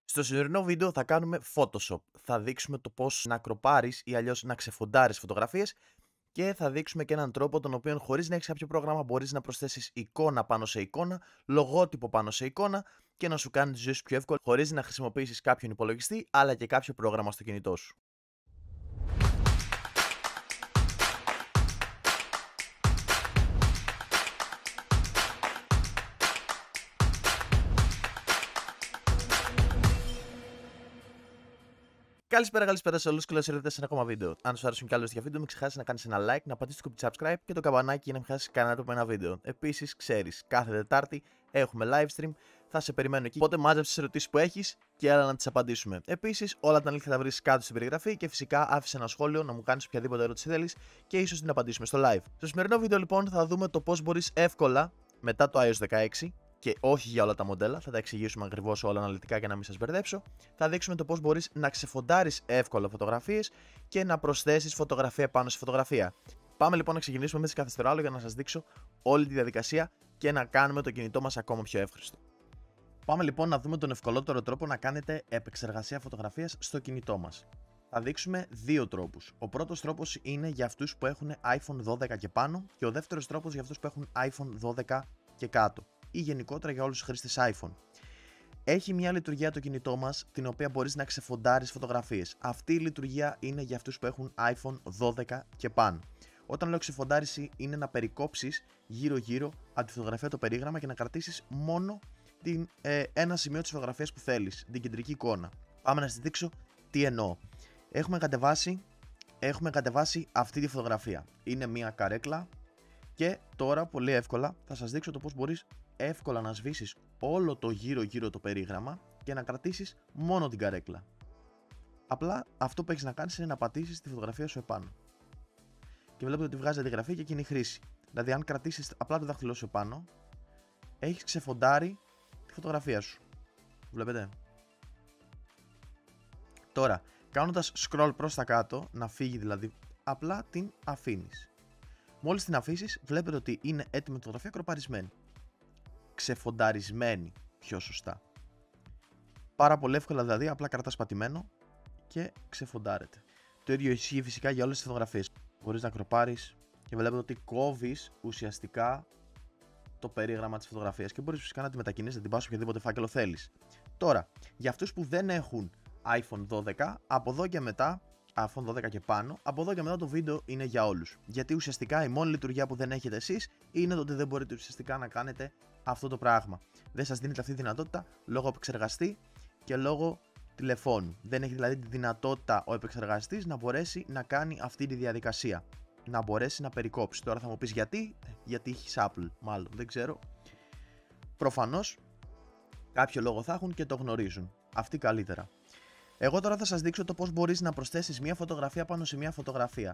Στο σημερινό βίντεο θα κάνουμε Photoshop. Θα δείξουμε το πώς να κροπάρεις ή αλλιώς να ξεφοντάρεις φωτογραφίες και θα δείξουμε και έναν τρόπο τον οποίο χωρίς να έχεις κάποιο πρόγραμμα μπορείς να προσθέσεις εικόνα πάνω σε εικόνα, λογότυπο πάνω σε εικόνα και να σου κάνει τη ζωή σου πιο εύκολη χωρίς να χρησιμοποιήσεις κάποιον υπολογιστή αλλά και κάποιο πρόγραμμα στο κινητό σου. Καλησπέρα σε όλους και καλώς ήρθατε σε ένα ακόμα βίντεο. Αν σου άρεσουν κι άλλες τέτοια βίντεο, μην ξεχάσεις να κάνεις ένα like, να πατήσεις το κουμπί subscribe και το καμπανάκι για να μην χάσεις κανένα από ένα βίντεο. Επίσης, ξέρεις, κάθε Τετάρτη έχουμε live stream, θα σε περιμένω εκεί. Οπότε μάζεψε τις ερωτήσεις που έχεις και άλλα να τις απαντήσουμε. Επίσης, όλα τα link θα τα βρεις κάτω στην περιγραφή και φυσικά άφησε ένα σχόλιο να μου κάνεις οποιαδήποτε ερώτηση θέλεις και ίσως την απαντήσουμε στο live. Στο σημερινό βίντεο λοιπόν θα δούμε το πώς μπορείς εύκολα μετά το iOS 16. Και όχι για όλα τα μοντέλα, θα τα εξηγήσουμε ακριβώς όλα αναλυτικά για να μην σας μπερδέψω. Θα δείξουμε το πώς μπορείς να ξεφοντάρεις εύκολα φωτογραφίες και να προσθέσεις φωτογραφία πάνω σε φωτογραφία. Πάμε λοιπόν να ξεκινήσουμε με τις κάθε δευτερόλεπτο για να σας δείξω όλη τη διαδικασία και να κάνουμε το κινητό μας ακόμα πιο εύχριστο. Πάμε λοιπόν να δούμε τον ευκολότερο τρόπο να κάνετε επεξεργασία φωτογραφίας στο κινητό μας. Θα δείξουμε δύο τρόπους. Ο πρώτος τρόπος είναι για αυτούς που έχουν iPhone 12 και πάνω και ο δεύτερος τρόπος για αυτούς που έχουν iPhone 12 και κάτω ή γενικότερα για όλους τους χρήστες iPhone. Έχει μια λειτουργία το κινητό μας την οποία μπορείς να ξεφοντάρεις φωτογραφίες. Αυτή η λειτουργία είναι για αυτούς που έχουν iPhone 12 και πάνω. Όταν λέω ξεφοντάριση είναι να περικόψεις γύρω-γύρω από τη φωτογραφία το περίγραμμα και να κρατήσεις μόνο ένα σημείο της φωτογραφίας που θέλεις, την κεντρική εικόνα. Πάμε να σας δείξω τι εννοώ. Έχουμε κατεβάσει αυτή τη φωτογραφία. Είναι μια καρέκλα και τώρα πολύ εύκολα θα σας δείξω το πώς μπορείς εύκολα να σβήσεις όλο το γύρω-γύρω το περίγραμμα και να κρατήσεις μόνο την καρέκλα. Απλά αυτό που έχεις να κάνεις είναι να πατήσεις τη φωτογραφία σου επάνω. Και βλέπετε ότι βγάζει αντιγραφή και κοινή χρήση. Δηλαδή, αν κρατήσεις απλά το δάχτυλό σου επάνω, έχεις ξεφοντάρει τη φωτογραφία σου. Βλέπετε. Τώρα, κάνοντας scroll προς τα κάτω, να φύγει δηλαδή, απλά την αφήνεις. Μόλις την αφήσεις, βλέπετε ότι είναι έτοιμη η φωτογραφία κροπαρισμένη. Ξεφονταρισμένη, πιο σωστά. Πάρα πολύ εύκολα δηλαδή, απλά κρατάς πατημένο και ξεφοντάρεται. Το ίδιο ισχύει φυσικά για όλες τις φωτογραφίες. Μπορείς να κροπάρεις και βλέπετε ότι κόβεις ουσιαστικά το περίγραμμα της φωτογραφίας και μπορείς φυσικά να τη μετακινήσεις, να την πας σε οποιοδήποτε φάκελο θέλεις. Τώρα, για αυτούς που δεν έχουν iPhone 12, από εδώ και μετά, iPhone 12 και πάνω, από εδώ και μετά το βίντεο είναι για όλους. Γιατί ουσιαστικά η μόνη λειτουργία που δεν έχετε εσείς είναι το ότι δεν μπορείτε ουσιαστικά να κάνετε αυτό το πράγμα. Δεν σας δίνεται αυτή τη δυνατότητα λόγω επεξεργαστή και λόγω τηλεφώνου. Δεν έχει δηλαδή τη δυνατότητα ο επεξεργαστής να μπορέσει να κάνει αυτή τη διαδικασία. Να μπορέσει να περικόψει. Τώρα θα μου πεις γιατί έχεις Apple, μάλλον δεν ξέρω. Προφανώς κάποιο λόγο θα έχουν και το γνωρίζουν. Αυτοί καλύτερα. Εγώ τώρα θα σας δείξω το πώς μπορείς να προσθέσεις μια φωτογραφία πάνω σε μια φωτογραφία.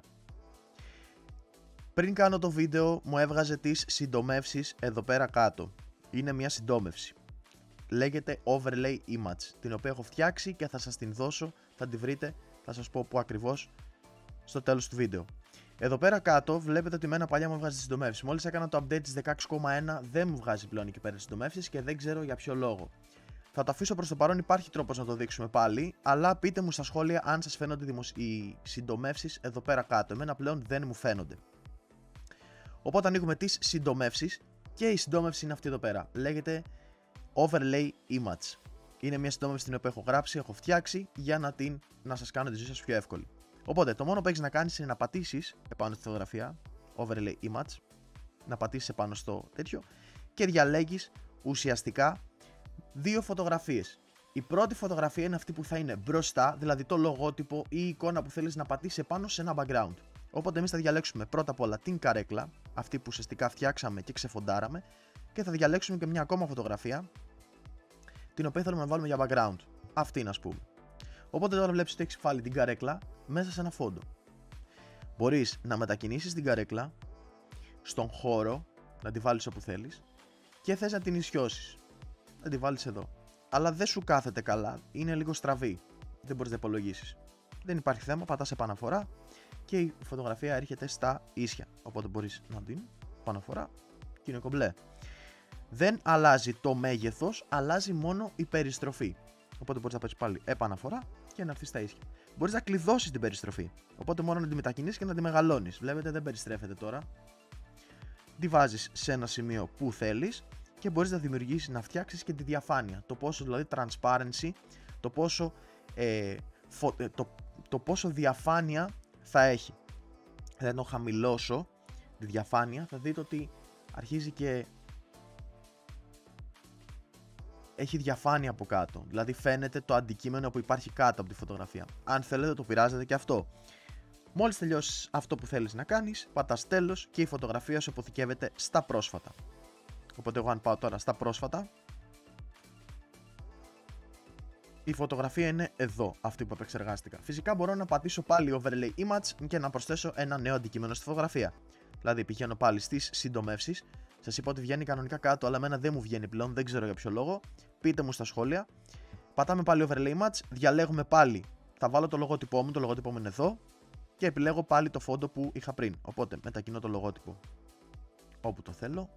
Πριν κάνω το βίντεο μου έβγαζε τις συντομεύσεις εδώ πέρα κάτω. Είναι μια συντόμευση. Λέγεται Overlay Image, την οποία έχω φτιάξει και θα σας την δώσω, θα τη βρείτε, θα σας πω που ακριβώς στο τέλος του βίντεο. Εδώ πέρα κάτω βλέπετε ότι εμένα παλιά μου βγάζει τις συντομεύσεις. Μόλις έκανα το update της 16.1 δεν μου βγάζει πλέον εκεί πέρα συντομεύσεις και δεν ξέρω για ποιο λόγο. Θα το αφήσω προς το παρόν, υπάρχει τρόπος να το δείξουμε πάλι, αλλά πείτε μου στα σχόλια αν σας φαίνονται οι συντομεύσεις εδώ πέρα κάτω. Εμένα πλέον δεν μου φαίνονται. Οπότε ανοίγουμε τις συντομεύσεις και η συντόμευση είναι αυτή εδώ πέρα. Λέγεται Overlay Image. Είναι μια συντόμευση την οποία έχω γράψει, έχω φτιάξει για να σας κάνω τη ζωή σας πιο εύκολη. Οπότε το μόνο που έχεις να κάνεις είναι να πατήσεις επάνω στη φωτογραφία, Overlay Image, να πατήσεις επάνω στο τέτοιο και διαλέγεις ουσιαστικά δύο φωτογραφίες. Η πρώτη φωτογραφία είναι αυτή που θα είναι μπροστά, δηλαδή το λογότυπο ή η εικόνα που θέλεις να πατήσεις επάνω σε ένα background. Οπότε εμείς θα διαλέξουμε πρώτα απ' όλα την καρέκλα, αυτή που ουσιαστικά φτιάξαμε και ξεφοντάραμε, και θα διαλέξουμε και μια ακόμα φωτογραφία, την οποία θέλουμε να βάλουμε για background. Αυτή, ας πούμε. Οπότε τώρα βλέπεις ότι έχεις βάλει την καρέκλα μέσα σε ένα φόντο. Μπορείς να μετακινήσεις την καρέκλα στον χώρο, να τη βάλεις όπου θέλεις, και θες να την ισιώσεις. Να τη βάλεις εδώ. Αλλά δεν σου κάθεται καλά, είναι λίγο στραβή. Δεν μπορείς να υπολογίσεις. Δεν υπάρχει θέμα, πατάς επαναφορά και η φωτογραφία έρχεται στα ίσια. Οπότε μπορείς να την επαναφορά και είναι κομπλέ. Δεν αλλάζει το μέγεθος, αλλάζει μόνο η περιστροφή. Οπότε μπορείς να παίξεις πάλι επαναφορά και να έρθεις στα ίσια. Μπορείς να κλειδώσεις την περιστροφή. Οπότε μόνο να τη μετακινήσεις και να τη μεγαλώνεις. Βλέπετε, δεν περιστρέφεται τώρα. Τη βάζεις σε ένα σημείο που θέλεις και μπορείς να δημιουργήσεις, να φτιάξεις και τη διαφάνεια. Το πόσο δηλαδή transparency, το πόσο διαφάνεια θα έχει. Δηλαδή, να χαμηλώσω τη διαφάνεια, θα δείτε ότι αρχίζει και έχει διαφάνεια από κάτω. Δηλαδή φαίνεται το αντικείμενο που υπάρχει κάτω από τη φωτογραφία. Αν θέλετε το πειράζετε και αυτό. Μόλις τελειώσεις αυτό που θέλεις να κάνεις, πατάς τέλος και η φωτογραφία σου αποθηκεύεται στα πρόσφατα. Οπότε εγώ αν πάω τώρα στα πρόσφατα, η φωτογραφία είναι εδώ, αυτή που επεξεργάστηκα. Φυσικά μπορώ να πατήσω πάλι overlay image και να προσθέσω ένα νέο αντικείμενο στη φωτογραφία. Δηλαδή πηγαίνω πάλι στις συντομεύσεις. Σας είπα ότι βγαίνει κανονικά κάτω, αλλά εμένα δεν μου βγαίνει πλέον, δεν ξέρω για ποιο λόγο. Πείτε μου στα σχόλια. Πατάμε πάλι overlay image, διαλέγουμε πάλι. Θα βάλω το λογότυπό μου, το λογότυπό μου είναι εδώ. Και επιλέγω πάλι το φόντο που είχα πριν. Οπότε μετακινώ το λογότυπο όπου το θέλω.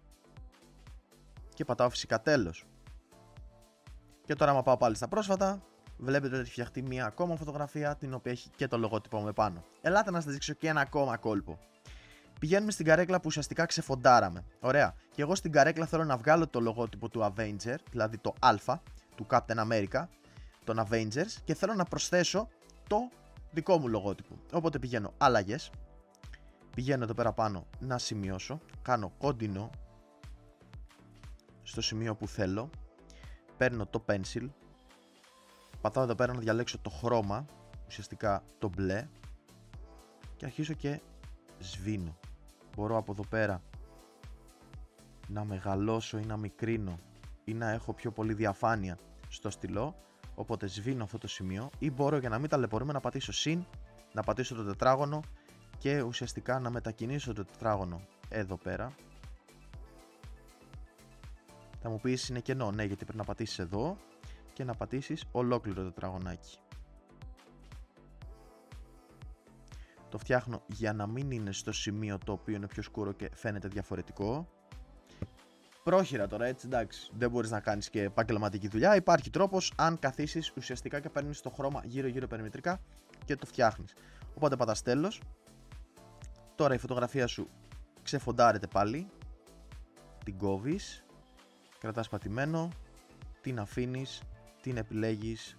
Και πατάω φυσικά τέλος. Και τώρα, άμα πάω πάλι στα πρόσφατα, βλέπετε ότι έχει φτιαχτεί μία ακόμα φωτογραφία, την οποία έχει και το λογότυπο μου επάνω. Ελάτε να σας δείξω και ένα ακόμα κόλπο. Πηγαίνουμε στην καρέκλα που ουσιαστικά ξεφοντάραμε. Ωραία. Και εγώ στην καρέκλα θέλω να βγάλω το λογότυπο του Avenger, δηλαδή το Α, του Captain America, των Avengers, και θέλω να προσθέσω το δικό μου λογότυπο. Οπότε πηγαίνω αλλαγές. Πηγαίνω εδώ πέρα πάνω να σημειώσω. Κάνω κόντινο στο σημείο που θέλω. Παίρνω το pencil. Πατάω εδώ πέρα να διαλέξω το χρώμα, ουσιαστικά το μπλε. Και αρχίζω και σβήνω. Μπορώ από εδώ πέρα να μεγαλώσω ή να μικρύνω ή να έχω πιο πολύ διαφάνεια στο στυλό. Οπότε σβήνω αυτό το σημείο, ή μπορώ, για να μην ταλαιπωρούμε, να πατήσω συν, να πατήσω το τετράγωνο και ουσιαστικά να μετακινήσω το τετράγωνο εδώ πέρα. Θα μου πεις είναι κενό, ναι, γιατί πρέπει να πατήσεις εδώ και να πατήσεις ολόκληρο το τετραγωνάκι. Το φτιάχνω για να μην είναι στο σημείο το οποίο είναι πιο σκούρο και φαίνεται διαφορετικό. Πρόχειρα τώρα, έτσι, εντάξει. Δεν μπορείς να κάνεις και επαγγελματική δουλειά. Υπάρχει τρόπος αν καθίσεις ουσιαστικά και παίρνεις το χρώμα γύρω-γύρω περιμετρικά και το φτιάχνεις. Οπότε πατάς τέλος. Τώρα η φωτογραφία σου ξεφοντάρεται πάλι. Την κόβεις. Κρατάς πατημένο. Την αφήνεις. Την επιλέγεις.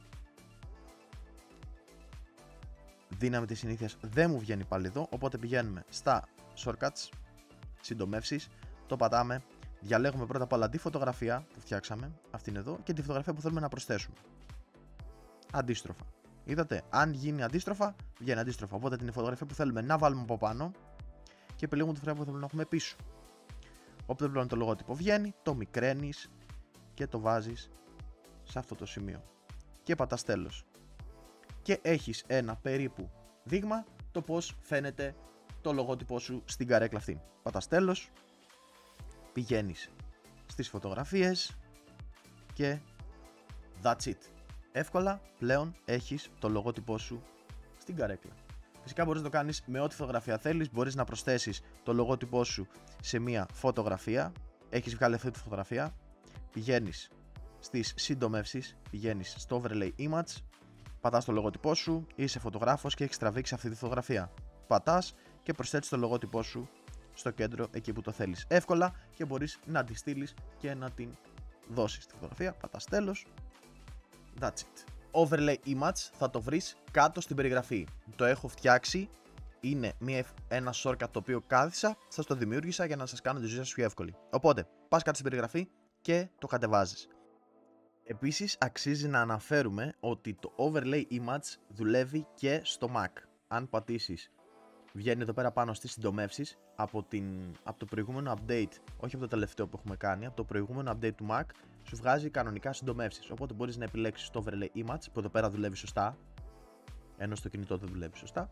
Δύναμη της συνήθειας δεν μου βγαίνει πάλι εδώ. Οπότε πηγαίνουμε στα shortcuts. Συντομεύσεις. Το πατάμε. Διαλέγουμε πρώτα απ' όλα τη φωτογραφία που φτιάξαμε, αυτήν εδώ, και τη φωτογραφία που θέλουμε να προσθέσουμε. Αντίστροφα. Είδατε, αν γίνει αντίστροφα, βγαίνει αντίστροφα. Οπότε την φωτογραφία που θέλουμε να βάλουμε από πάνω και επιλέγουμε τη φωτογραφία που θέλουμε να έχουμε πίσω. Όποτε πλέον το λογότυπο βγαίνει, το μικραίνεις και το βάζεις σε αυτό το σημείο. Και πατάς τέλος. Και έχεις ένα περίπου δείγμα το πώς φαίνεται το λογότυπό σου στην καρέκλα αυτή. Πατάς τέλος. Πηγαίνεις στις φωτογραφίες και that's it. Εύκολα πλέον έχεις το λογότυπό σου στην καρέκλα. Φυσικά μπορείς να το κάνεις με ό,τι φωτογραφία θέλεις. Μπορείς να προσθέσεις το λογότυπό σου σε μια φωτογραφία. Έχεις βγάλει αυτή τη φωτογραφία. Πηγαίνεις στις συντομεύσεις, πηγαίνεις στο overlay image, πατάς το λογότυπό σου, είσαι φωτογράφος και έχεις τραβήξει αυτή τη φωτογραφία. Πατάς και προσθέτεις το λογότυπό σου στο κέντρο εκεί που το θέλεις. Εύκολα, και μπορείς να τη στείλεις και να την δώσεις τη φωτογραφία. Πατάς τέλος. That's it. Overlay image θα το βρεις κάτω στην περιγραφή. Το έχω φτιάξει. Είναι ένα shortcut το οποίο κάθισα. Σας το δημιούργησα για να σας κάνω τη ζωή σας πιο εύκολη. Οπότε, πας κάτω στην περιγραφή και το κατεβάζεις. Επίσης, αξίζει να αναφέρουμε ότι το overlay image δουλεύει και στο Mac. Αν πατήσεις, βγαίνει εδώ πέρα πάνω στις συντομεύσεις από το προηγούμενο update, όχι από το τελευταίο που έχουμε κάνει, από το προηγούμενο update του Mac, σου βγάζει κανονικά συντομεύσεις. Οπότε μπορείς να επιλέξεις το overlay image που εδώ πέρα δουλεύει σωστά, ενώ στο κινητό δεν δουλεύει σωστά,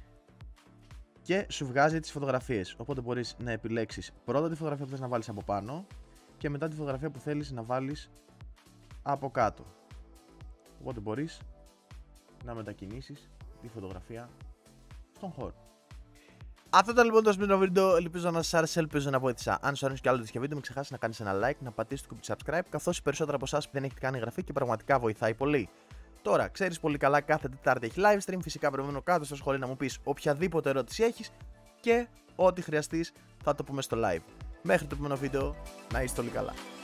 και σου βγάζει τις φωτογραφίες. Οπότε μπορείς να επιλέξεις πρώτα τη φωτογραφία που θες να βάλεις από πάνω και μετά τη φωτογραφία που θέλεις να βάλεις από κάτω. Οπότε μπορείς να μετακινήσεις τη φωτογραφία στον χώρο. Αυτό ήταν λοιπόν το σημερινό βίντεο. Ελπίζω να σας άρεσε, ελπίζω να βοήθησα. Αν σου αρέσει κι άλλο τέτοιο βίντεο, μην ξεχάσεις να κάνεις ένα like, να πατήσεις το κουμπί subscribe, καθώς οι περισσότεροι από εσάς που δεν έχετε κάνει εγγραφή και πραγματικά βοηθάει πολύ. Τώρα, ξέρεις πολύ καλά, κάθε Τετάρτη έχει live stream. Φυσικά περιμένω κάτω στο σχόλιο να μου πεις οποιαδήποτε ερώτηση έχεις και ό,τι χρειαστείς θα το πούμε στο live. Μέχρι το επόμενο βίντεο, να είστε όλοι καλά.